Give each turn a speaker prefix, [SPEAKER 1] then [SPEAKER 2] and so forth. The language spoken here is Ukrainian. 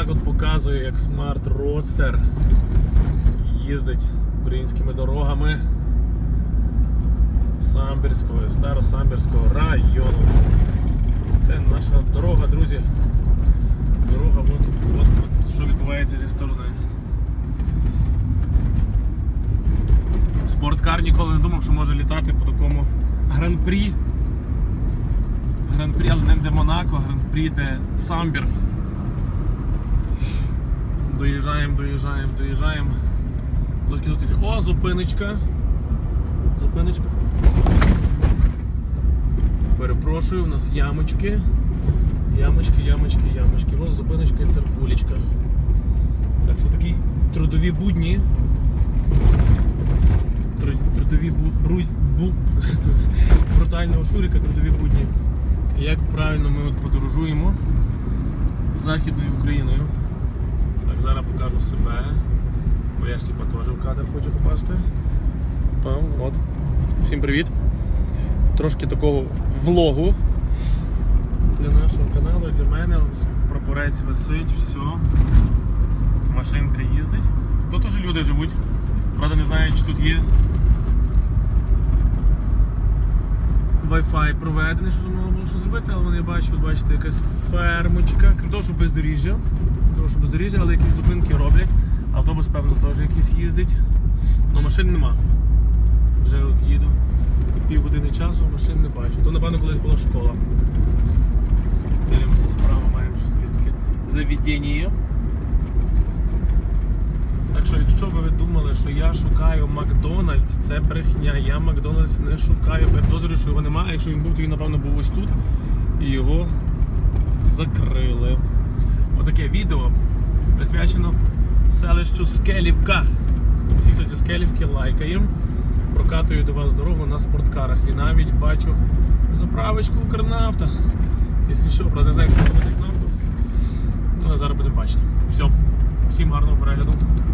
[SPEAKER 1] Так от показує, як Smart Roadster їздить українськими дорогами Самбірського, Старосамбірського району. Це наша дорога, друзі. Дорога, от що відбувається зі сторони. Спорткар ніколи не думав, що може літати по такому гран-прі. Гран-прі, але не де Монако, гран-прі де Самбір. Доїжджаємо. Трошки зустріч. О, зупиночка. Перепрошую, у нас ямочки. Ось зупиночка і церквулечка. Так що такі трудові будні. Брутального Шурика, трудові будні. Як правильно ми подорожуємо Західною Україною. Так, зараз покажу себе. Бо я ж теж в кадр хочу попасти. От. Всім привіт. Трошки такого влогу для нашого каналу, для мене. Прапорець висить, все. Машинка їздить. Тут теж люди живуть. Правда, не знаю, чи тут є Wi-Fi проведений, що можна було що зробити, але я бачу, тут бачите, якась фермочка. Крім того, що бездоріжжя, але якісь зупинки роблять. Автобус, певно, теж якийсь їздить. Але машин нема. Вже от їду. Півгодини часу, машин не бачу. То, напевно, колись була школа. Дивимося справа, маємо щось таке заведення. Так що, якщо ви думали, що я шукаю Макдональдс, це брехня. Я Макдональдс не шукаю. Я підозрюю, що його немає. Якщо він був, то він, напевно, був ось тут. І його закрили. Отаке відео присвячено селищу Скелівка. Всі, хто зі Скелівки, лайкаємо. Прокатую до вас дорогу на спорткарах. І навіть бачу заправочку Укрнафта. Якщо що, правда, не знаю, як це нафту. Але зараз будемо бачити. Все. Всім гарного перегляду.